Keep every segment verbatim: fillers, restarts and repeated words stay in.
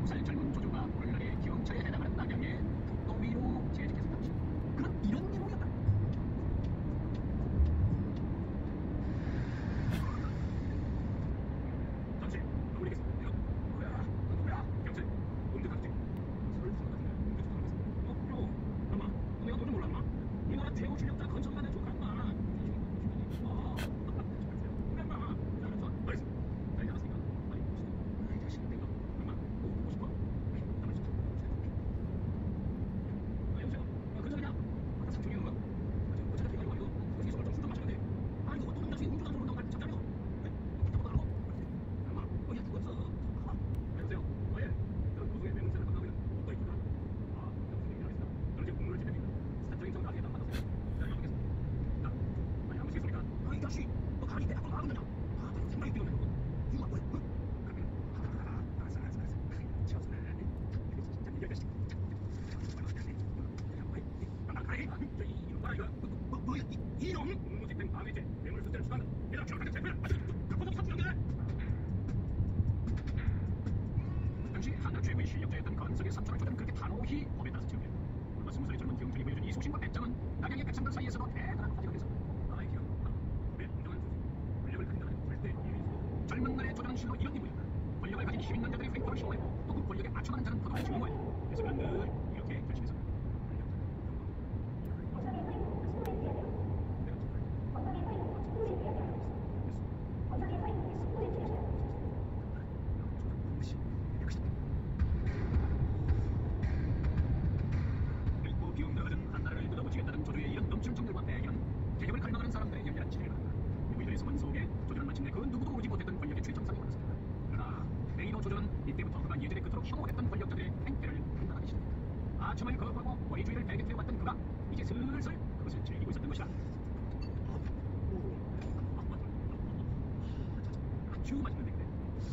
스무 살 젊은 조조가 오늘날에 경찰에 해당하는 남양의 북도위로 재직해서 당시 그런 이런 내용이었다. 잠시 너무 얘기했어. 이거 뭐야? 누구야? 경찰. 뭔데 당시? 설사 같은 날 공개 조사하면서 어? 형 엄마 내가 너좀 몰랐나? 이 나라 최고 실력자 건설만의 조카 엄마 어? 엄마 잘했어. 알겠어. 잘 알았으니까 빨리 봅시다. 이 자식 내가 엄마 뭐 보고 싶어? 가만히 있어. 아 여보세요? 아 그 자리야? 아까 삼촌이 오는 거야? 아 지금 어차피 가지고 이거 어떻게 저걸 좀 수정 맞추는데 아 이거 어떤 놈자식 음주운전으로 온다고 말 잡자며 네? 붙잡고 가라고? 엄마 어야 그거 없어. 아 여보세요? 어예 넌 고소의 뇌물죄를 건너면 못더 있구나. 아 여보세요 알겠습니다. 저는 지금 공무를 진행합니다. 사적인 정당에 해당받아서요. 자 여보겠습니다. 자 아니 아무시겠습니까? 아이 자식 너 가만히 내 앞으로 나가느냐? 아 너 생각이 비오네 너 이거 뭐야? 응? 아 알았어 알았어 알았어 치웠어. 진짜 이 자식 이놈 봐라 이거 뭐 뭐야 이놈 공무집행 방해죄 뇌물수수를 추가한다. 얘들아 기억하자 제발 그보다 사투리 연결해. 당시 한날 최고의 실력자였던 건석의 삼촌을 조던 그렇게 단호히 법에 따라서 지었다. 불과 스무 살의 젊은 경찰이 보여준 이 소신과 배짱은 남양의 백성들 사이에서도 대단한 화제가 됐었다. 아이 기억 법에 공정한 조직 권력을 간다는 절대 이해이고 젊은 날의 조정은 실로 이런 인물이었다. 권력을 가진 힘있는 자들의 횡포를 휘몰아내고 또 그 권력에 맞춰가는 자는 포도를 주는 거야. 그래서 그는 늘 이렇게 결심했었다. 늙고 비옥나가는 한나라를 뜯어붙이겠다는 조조의 이런 넘치는 정열과 배경은 개혁을 갈망하는 사람들의 열렬한 지지를 받았다. 이들의 소문 속에 조조는 마침내 그 누구도 오지 못했던 권력의 최정상에 올랐습니다. 그러나 메이도 조조는 이때부터 그가 예전에 그토록 혐오했던 권력자들의 행태를 판단하기 시작했다. 아첨을 거부하고 원의주의를 배격해왔던 그가 이제 슬슬 그것을 즐기고 있었던 것이다. 아주 맛있는 얘기네.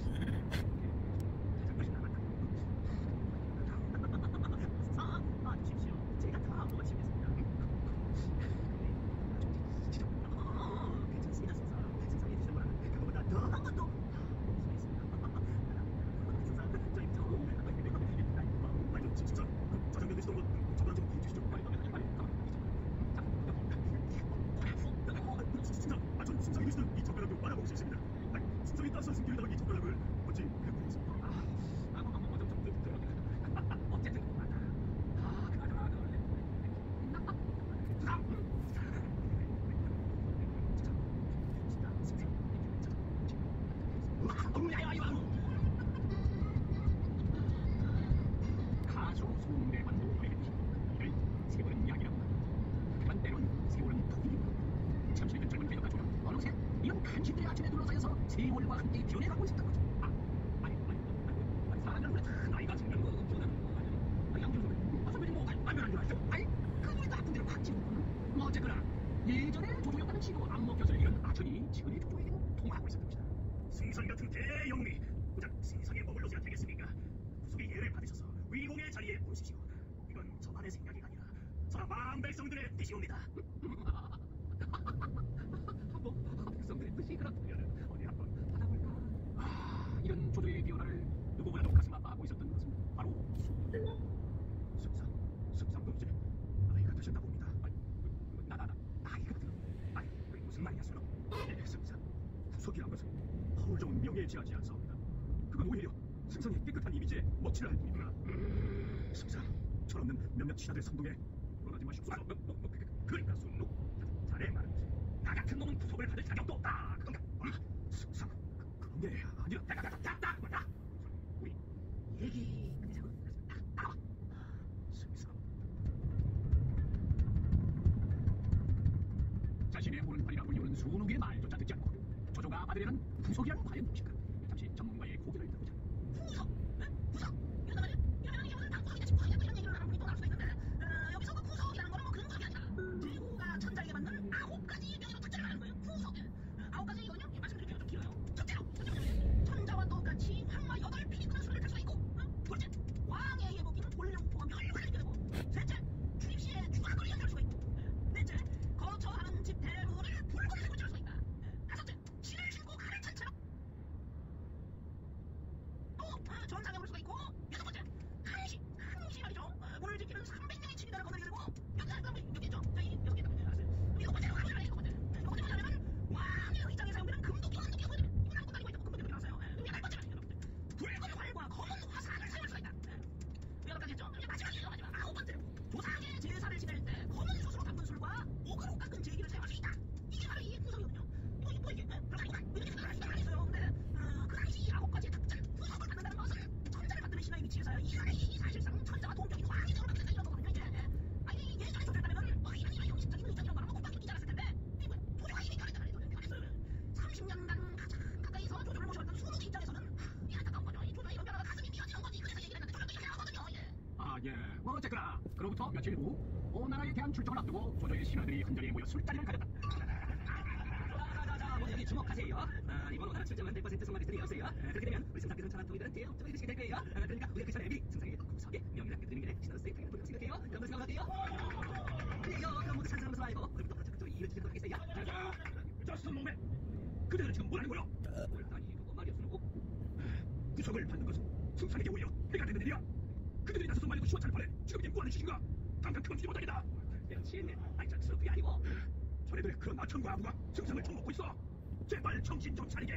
자전것이 남았다. 아, 아, 주십시오. 제가 다 먹어치겠습니다. 괜찮습니다, 선사. 세상에 주신 거라 그거보다 더 한 것도 있습니다. 선사, 저희 저, 아니, 저, 진짜 저 장면 드시던 거 저랑 좀 해주시죠. 아니, 아니, 아니, 가만. 진짜, 아, 전 승상이 드시던 이 젓가락을 빨아먹을 수 있습니다. 아니, 승상이 따서 숨기려다가 이 젓가락을 어찌 해보겠습니다. 아, 아, 아, 뭐, 뭐, 좀, 좀, 좀, 좀, 어쨌든 맞다. 아, 그나저나, 그래. 수상! 가수 송대관도 말했듯이 이를 세월은 약이라고 한다. 하지만 때론 세월은 독이기도 한다. 참신했던 젊은 배역가 조령 어느새 이런 간신들의 아침에 둘러싸여서 세월과 함께 변해가고 있었던 거죠. 아, 아니, 아니, 아니, 아니 사람들은 왜 다 나이가 들면 거 변하는 거 아니야? 아니, 양준 선배, 아 선배님 뭐 안 변한 줄 아시죠? 아니, 그 노래도 아픈 대로 확 찌우구나. 뭐 어쨌거나 예전에 조조였다는 시도 안 먹혔을 이런 아천이 지금의 조조에게는 통하고 있었던 것이다. 승선 같은 대영웅이 고작 세상에 머물러서야 되겠습니까? 구속의 예를 받으셔서 위공의 자리에 오르시오. 이건 저만의 생각이 아니라 저라 마음 백성들의 뜻이옵니다. 뭐 백성들의 뜻이 그렇다면 어디 한번 받아볼까? 아, 이런 조조의 변화를 누구보다도 가슴 아파하고 있었던 것은 바로 승상. 승상도 이제 나이가 드셨나 봅니다. 아니, 나, 나, 나, 나이가 들어. 아니, 무슨 말이야, 순호? 예, 승상. 구속이란 것은 허울 좋은 명예에 지하지 않사옵니다. 그건 오히려 승상의 깨끗한 이미지에 먹칠을 할 뿐이구나. 음, 승상, 철없는 몇몇 신하들 선동에 불안하지 마십소서. 아, 뭐, 뭐, 뭐, 그, 그러니까 순노. 자네 말은 나 같은 놈은 구속을 받을 자격도 없다. 그런가? 음, 승상, 그, 그런 게 아니라 딱, 딱, 딱, 딱, 딱. 우리 얘기 끝내자고. 딱, 딱. 승상. 자신의 오른팔이라 불리우는 순욱의 말조차 듣지 않고 조조가 받으려는 구속이란 과연 무엇인가? 잠시 전문가의 고개를 들어보자. 구속? 구속? 이러다 말이야? 이러면 이게 무슨 당구하기가 지금 과연 이런 얘기를 하면 우리 또 나올 수가 있는데 어, 여기서 그 구속이라는 거는 뭐 그런 구속이 아니라 제후가 천자에게 맞는 아홉 가지 명예로 특징을 하는 거예요. 구속. 어, 아홉 가지 이거는요? 말씀드리기가 좀 길어요. 첫째로, 첫째로 천자와 똑같이 황마 여덟 피리꾼의 수를 탈 수가 있고 어? 둘째, 왕의 예복이는 돌령포가 멸관이 되고 셋째, 출입시에 주가거리가 될 수가 있고 넷째, 거처하는 집 대부를 불거리 들고 칠 수가 있다. 다섯째, 신을 신고 가를 찬처럼 수십 년간 가장 가까이서 조조를 모셔왔던 수록의 입장에서는 이 안타까운 거죠. 이 조조의 이런 변화가 가슴이 미어지는 거지. 그래서 얘기를 했는데 조조도 이렇게 하거든요. 예. 아, 예. 뭐 어쨌거나 그로부터 며칠 후 온 나라의 대한 출정을 앞두고 조조의 신하들이 한자리에 모여 술자리를 가졌다. 자자자 모두 여기 주목하세요. 아, 이번 오늘 출정은 백 퍼센트 성공하겠으니 여보세요. 아, 그렇게 되면 우리 승상께서는 천하통일은 대역적을 이루시게 될 거예요. 아, 그러니까 우리가 그 전에 미리 승상에게 구석에 명예를 안겨드리는 게 신하로서의 당연한 도리라고 생각해요. 여러분 생각할게요. 그래요. 그럼 모두 찬성하면서 말고 오늘부터 바로 적극적으로 일을 주도록 하겠어요. 자자, 저 선몽매, 그대는 지금 뭐라는 거야? 아니 그거 말이야 순호. 구석을 받는 것은 승상에게 오히려 해가 되는 일이야. 그들이 나서서 말리고 시원찮을 판에 지금 이게 뭐하는 짓인가? 당장 그건 주지 못하겠다. 대신 아니 저 그게 아니고 자네들의 그런 아천과 아부가 승상을 처먹고 있어. 제발 정신 좀 차리게.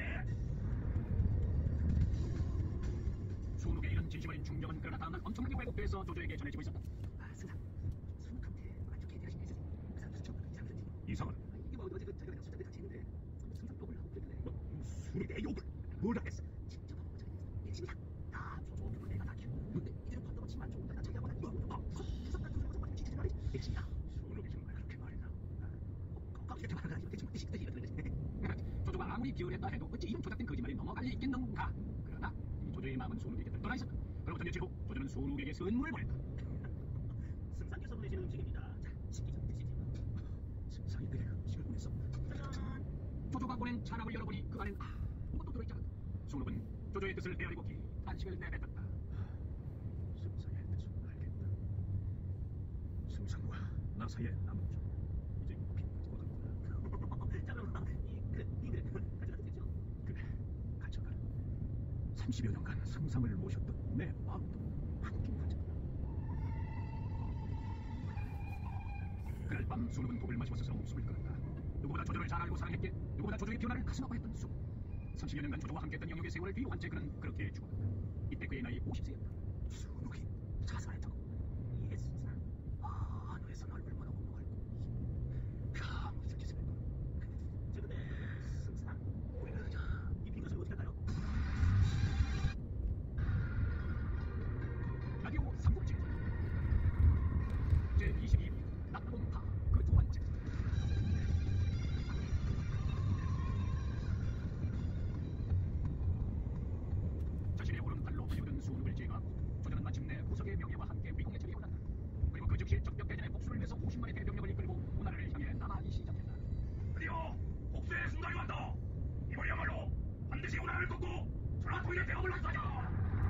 순욱의 이런 진심어린 중정은 그러나 다음날 엄청나게 왜곡돼서 조조에게 전해지고 있었다. 아 승상 순욱한테 안 좋게 대하시네 그 사람 수첩 이상하던데. 이상은 이게 뭐 어제 그 저희가 그냥 숫자들 같이 했는데 승상 욕을 하고 그랬길래 뭐 순욱이 내 욕을 뭐라 했어? 진짜 바보 저기 예심이다. 다 조조 그걸 내가 다 키우는데 이대로 건너면 치면 안 좋은데 나 자기하고 난 이거 아 수석 같은 소리 하고 진짜 말이지 예심이다. 순욱이 정말 그렇게 말이나? 꼭 이렇게 말하는 거 아니고 대충 뜻이 뜻이 이러는 거지. 조조가 아무리 비열했다 해도 어찌 이런 조작된 거짓말이 넘어갈 리 있겠는가? 그러나 이 조조의 마음은 순욱에게 들떠나 있었다. 그로부터 며칠 후 조조는 순욱에게 선물을 보냈다. 승상께서 보내시는 음식입니다. 자 식기 전 드시지. 승상이 내게 음식을 보냈어. 짜잔. 조조가 보낸 차락을 열어보니 그 안엔 아무것도 들어있지 않았다. 순욱은 조조의 뜻을 헤아리고 기 한식을 내뱉었다. 승상의 뜻을 알겠다. 승상과 나 사이에 남은 점 이제 빈까지 와가는구나. 자 그럼 이그 니들 가져가도 되죠? 그래, 가져가. 삼십여 년간 승상을 모셨던 내 마음도 함께 가져가. 그날 밤 순욱은 독을 마시고 스스로 목숨을 끊었다. 누구보다 조조를 잘 알고 사랑했기에 누구보다 조조의 변화를 가슴 아파했던 순욱. 삼십여 년간 조조와 함께했던 영역의 세월을 비유한 채 그는 그렇게 죽었다. 이때 그의 나이 오십 세였다. 순욱이 자살했다고? 예 승상. 아, 하늘에서 널 얼마나 공부할고 참 무슨 짓을 했고. 저 근데 승상 우리가 이 빈것을 어떻게 할까요? 라디오 삼국지 제이십이 회 낙동파 그 두 번째. 자신의 오른팔로 달려든 순욱을 제거하고 조조는 마침내 구석의 명예와 함께 위공의 자리에 올랐다. 그리고 그 즉시 적벽대전의 복수를 위해서 오십만의 대병력을 이끌고 문하를 향해 나아가기 시작했다. 드디어 복수의 순간이 왔다. 이번이야말로 반드시 운하를 꺾고 전하통일의 대업을 완수하자.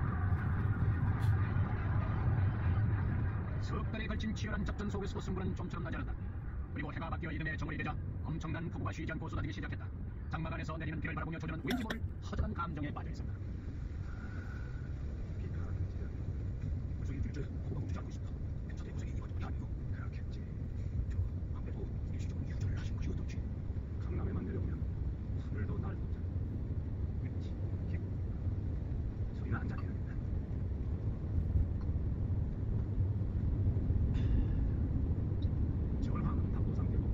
석 달에 걸친 치열한 작전 속에서 승부는 좀처럼 나지 않았다. 그리고 해가 바뀌어 이듬해 정월이 되자 엄청난 폭우가 쉬지 않고 쏟아지기 시작했다. 장막 안에서 내리는 비를 바라보며 조조는 왠지 모를 허전한 감정에 빠져 있었다. 비가 구석이 들저 호가 멈추지 않고 있습니다. 근처에 구석이 이번 정이 아니고 그렇겠지. 저 아무래도 일시적으로 유전을 하신 것이 어떨지. 강남에만 내려오면 하늘도 날 보자. 왠지 기분 소리나 한잔 해야겠다. 절망은 담보 상태로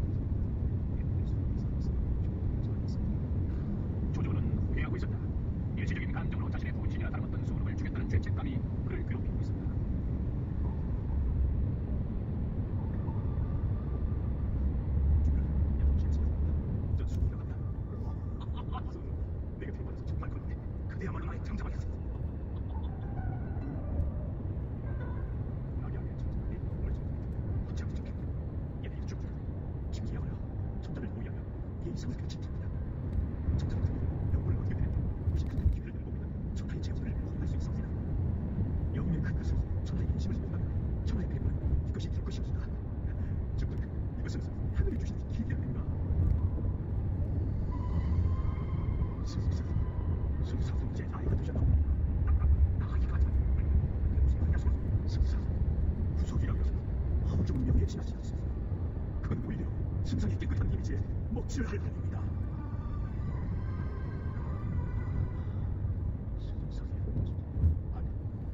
조조는 후회하고 있었다. 일시적인 감정으로 자신의 부친이나 닮았던 순욱을 죽였다는 죄책감이 그를 괴롭히고 있었다. 저 순욱이라 같다. 순욱, 내게 들어받아서 정말 그런데 그대야말로 나의 장자만이었어. 낙양의 천자만이 몸을 정리해 어찌하고 저렇게 얘네 이쪽으로 김기야하여 천자를 호위하며 이 이상을 그친답니다. 천자는 영혼을 얻게 되는데 무시 같은 기회를 내보면 천하의 재혼을 허용할 수 있습니다. 영혼의 그 것을 천하의 인심을 본다면 천하의 배분은 이것이 될 것이옵니다. 즉즉 이것은 하늘이 주신 기회 아닌가. 승상, 승상은 이제 나이가 드셨다. 나이가 자 무슨 말이야 승상. 승상, 구석이라면서 아무 좀 명예에 지나치지 않습니다. 그건 오히려 승상의 깨끗한 이미지에 먹칠을 할 판입니다. 승상의 아니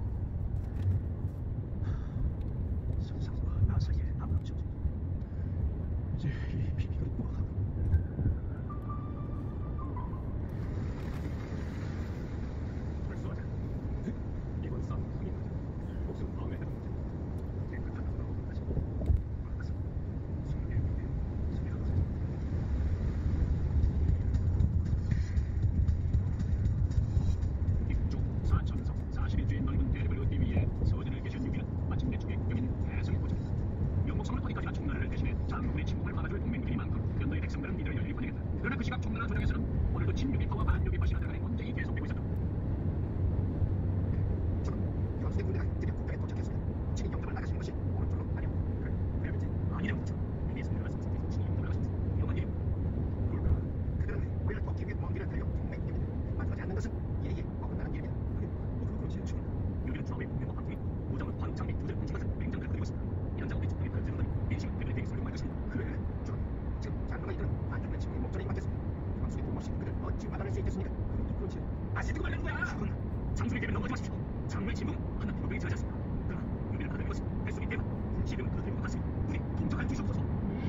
승상과 나 사이에 남은 점 이제 이 비밀을 모아하고 벌써하자. 이번 싸움 흥이다. 목숨 마음에 해놓은 문제 깨끗한 나무로 다시 돌아가서 승리의 위에 승리하다. 다시 듣고 말하는 거야. 그건 장소의 계획을 넘어가지 마십시오. 장로의 진봉 하나 비법에 지하지 않습니다. 그러나 의미를 받아들인 것은 뱃속의 대화, 지금은 그렇게 것 같으니 우리 동정할 주시옵소서.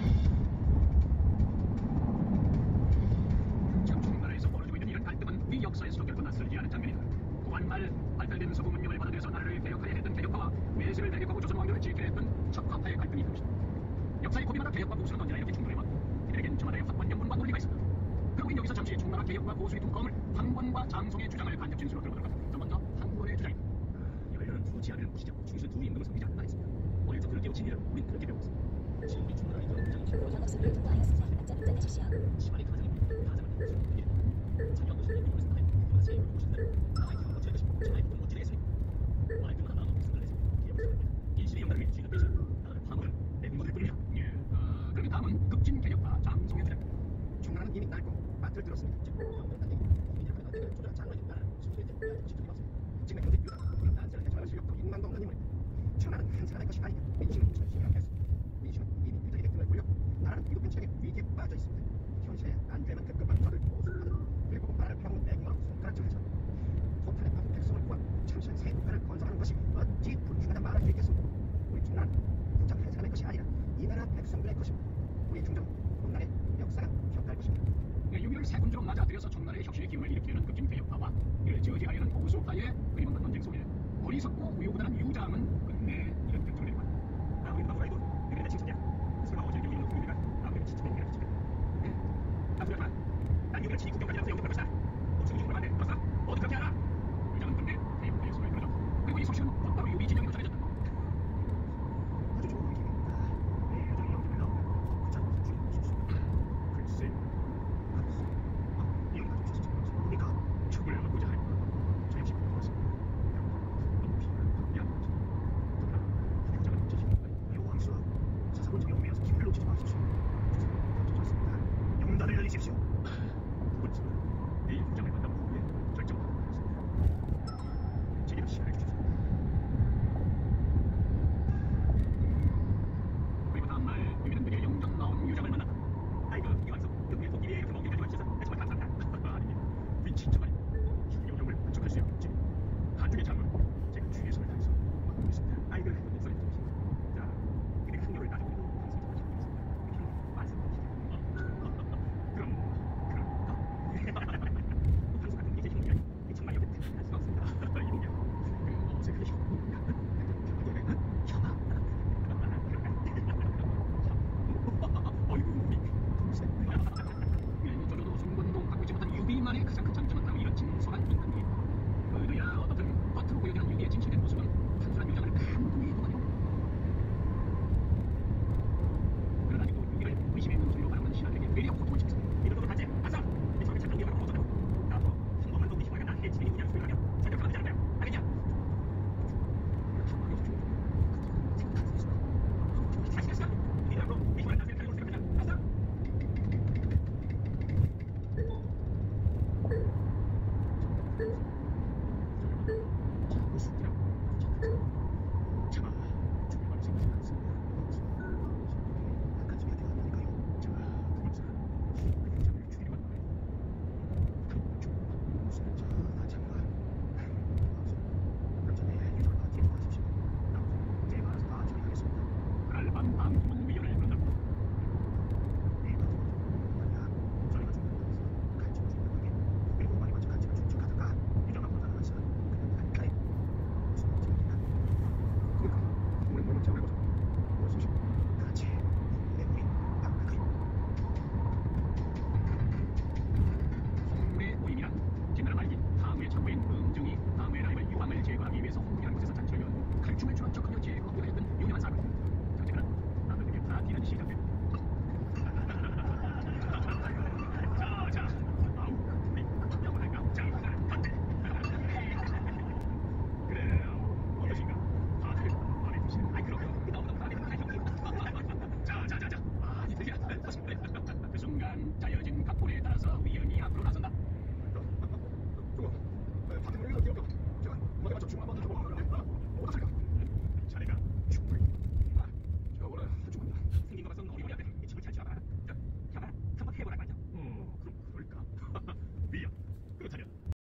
지금 중나라에서 벌어지고 있는 이런 갈등은 우리 역사에서도 결코 낯설지 않은 장면이다. 고한 말 발달된 서구 문명을 받아들여서 나라를 개혁하려 했던 개혁파와 외세를 대격하고 조선 왕조를 지키려 했던 척화파의 갈등이 있습니다. 역사의 고비마다 개혁과 보수는 언제나 이렇게 충돌해왔고 이들에겐 저마다의 확고한 명분과 논리가 있습니다. 그럼 여기서 잠시 중나라 개혁과 보수의 두꺼움을 황권과 장송의 주장을 간접 진술로 들어보도록 하겠습니다. 자, 먼저 황권의 주장입니다. 열려는 두 지하를 보시죠. 중에서 두 임금을 섬기지 않는다 했습니다. 어려서 그를 깨우 진리를 우린 그렇게 배웠습니다. 지금 우리 중나라의 그런 부장이 기뻐하지 영업소를 통과하였으니 앞자를 짜내주시오. 시발의 가장이 가장을 수는 이래 자녀하고 손에 이번에 상하에 누가 제 입을 보신다면 나의 기억을 어찌할 것이고 저의 부분은 어찌 되겠으니 말할 때마다 나눠 백성을 내서 기억을 세웁니다. 일시의 영광을 위해 쥐가 빼시는 나라를 파멸은 내 민머리를 뿌립니다. 예, 어, 그러면 다음은 급진 개혁파 장송의 주장. 중나라는 이미 낡고 맛을 들었습니다. 즉, 영웅들은 단지 이민이라 하는 때를 조절한 장로인 나라는 수수의 대표할 것이 두려웠습니다. 지금의 현대 유다, 그런 난세를 해결할 실력도 인간도 없는 인물입니다. 천하는 한 사람의 것이 아니냐. 민심은 천신이라고 했습니다. 민심은 이미 유다에게 등을 돌려 나라는 미국편 책에 위기에 빠져 있습니다. 현실에 안되면 급급한 저를 보수하는 그리고 나라를 팔아먹는 내국으로 손가락질해서 토탈에 빠진 백성을 구한 참신 새 국가를 건설하는 것이 어찌 불중하다 말할 수 있겠습니까? 우리 중나라는 부장 한 사람의 것이 아니라 이 나라 백성들의 것입니다. 우리 중정, 오늘날의 역사가 평가할 것입니다. 유비를 세 군주로 맞아들여서 청나라의 혁신의 기운을 일으키려는 급진 개혁파와 이를 저지하려는 보수파의 끊임없는 논쟁 속에 어리석고 우유부단한 유장은 끝내 이런 결정을 내립니다. 아무리 누가 뭐라해도 그게 내 칭찬이야. 설마 어제 유비는 우리가 아무리 칭찬된 게 아니지. 아무래도 난 유비를 친히 국경까지 영접할 것이다. 너 지금 죽으면 안 돼. 알았어? 너도 그렇게 알아. 유장은 끝내 개혁파의 손을 끌어잡고 그리고 이 소식은 곧바로 유비 진영으로 전해졌다. 아주 좋은 기회입니다. 내 여정이 영접을 나오면 그 자리에서 주인 모십시오. 글쎄, 아, 이런 가족 주시지 모릅니까? 척을 하고자 할 것. 저 역시 그렇습니다. 너무 피곤한 양이지. 그러나 유장은 어쩌시면 여왕수 사사건 정영미여서 기회를 놓치지 마십시오. 좋습니다. 영단을 열리십시오. 두 번째는 이 유장을 만난 후에 결정하도록 하겠습니다. 제게도 시간을 주십시오. 그리고 다음날 유비는 드디어 영정 나온 유장을 만났다. 아이고 이왕수 여기에 도끼에 이렇게 먹기까지 와주셔서 정말 감사합니다. 아닙니다. 위 진짜